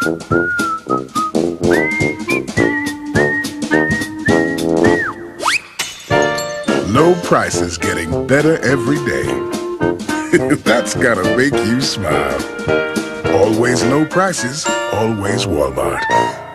Low prices getting better every day. That's gotta make you smile. Always low prices, always Walmart.